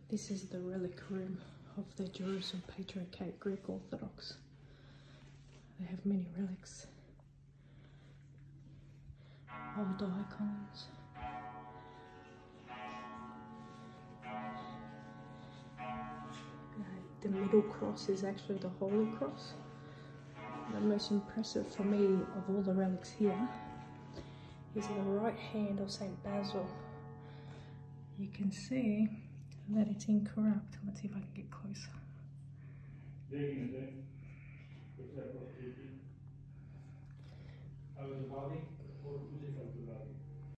This is the relic room of the Jerusalem Patriarchate, Greek Orthodox. They have many relics. Old icons. The middle cross is actually the Holy Cross. The most impressive for me of all the relics here is the right hand of St Basil. You can see that it's incorrupt. Let's see if I can get closer.